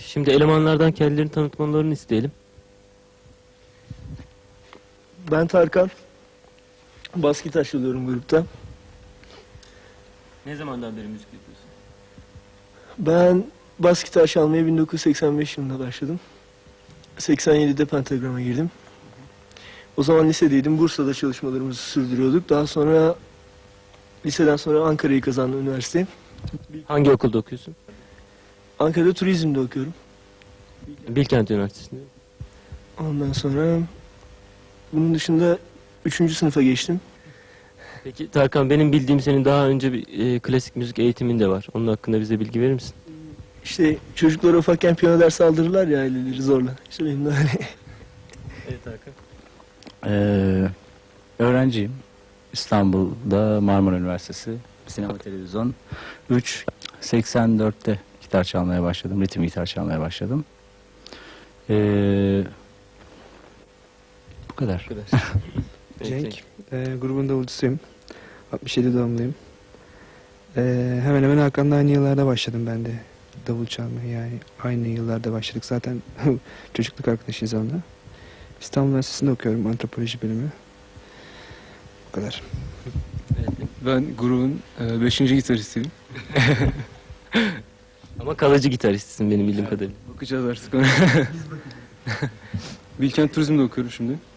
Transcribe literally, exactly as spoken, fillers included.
Şimdi elemanlardan kendilerini tanıtmalarını isteyelim. Ben Tarkan. Bas gitar çalıyorum grupta. Ne zamandan beri müzik yapıyorsun? Ben bas gitar çalmaya bin dokuz yüz seksen beş yılında başladım. seksen yedide Pentagram'a girdim. O zaman lisedeydim. Bursa'da çalışmalarımızı sürdürüyorduk. Daha sonra liseden sonra Ankara'yı kazandım, üniversite. Hangi okulda okuyorsun? Ankara'da turizmde okuyorum. Bilkent Üniversitesi'nde. Ondan sonra bunun dışında üçüncü sınıfa geçtim. Peki Tarkan, benim bildiğim senin daha önce bir e, klasik müzik eğitimin de var. Onun hakkında bize bilgi verir misin? İşte çocuklara ufakken piyano dersi aldırırlar ya aileleri zorla. İşte benim de öyle. Evet Tarkan. Ee, öğrenciyim. İstanbul'da Marmara Üniversitesi Sinema Televizyon. üç seksen dörtte gitar çalmaya başladım. Ritim gitar çalmaya başladım. Ee, bu kadar. Bu kadar. Cenk, e, grubun davulcusuyum. altmış yedi doğumluyum. E, hemen hemen Hakan'la aynı yıllarda başladım ben de davul çalmaya, yani aynı yıllarda başladık zaten. Çocukluk arkadaşıyız onunla. İstanbul Üniversitesi'nde okuyorum, antropoloji bölümü. Bu kadar. Evet. Ben grubun e, beşinci gitaristiyim. Ama kalıcı gitaristsin benim bildiğim kadarıyla. Bakacağız artık ona. Bilkent Turizm'de okuyorum şimdi.